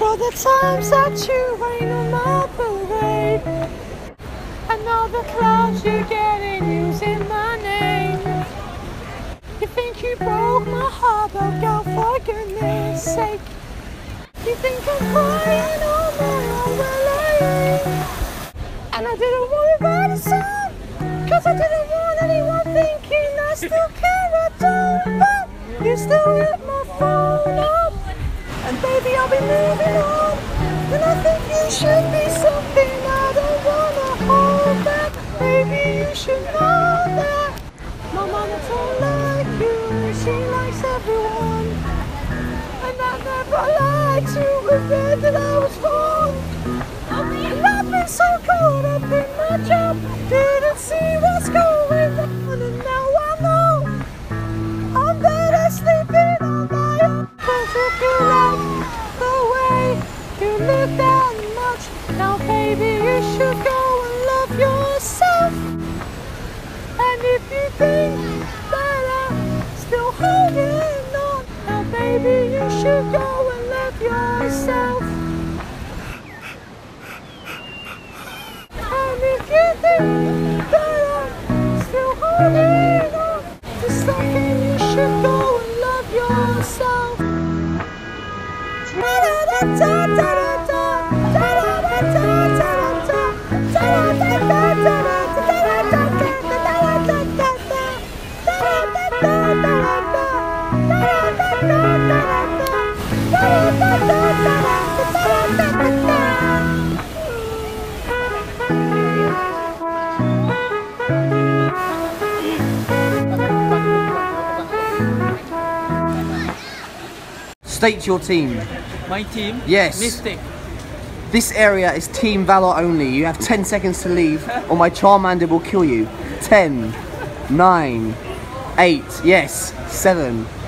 all the times that you rain on my parade, and all the clouds you get in using my name. You think you broke my heart, but God, for goodness sake. You think I'm crying all my own, well I ain't. And I didn't want to write a song, cause I didn't want anyone thinking I still care at all. But you still hit my phone up, and baby I'll be moving on. And I think you should be something I don't wanna hold back. Baby you should know that my mama don't like you, she likes everyone. And I never lied to admit that I was wrong. And I've been so caught up in my job, didn't see what's going on. And now I know I'm better sleeping on my own. Cause if you like the way you look that much, now baby you should go and love yourself. And if you think that I'm still holding on, now baby you should go and love yourself. And if you think that I'm still holding on to something, you should go and love yourself. State your team. My team? Yes. Mystic. This area is Team Valor only. You have 10 seconds to leave or my Charmander will kill you. 10, 9, 8, yes, 7,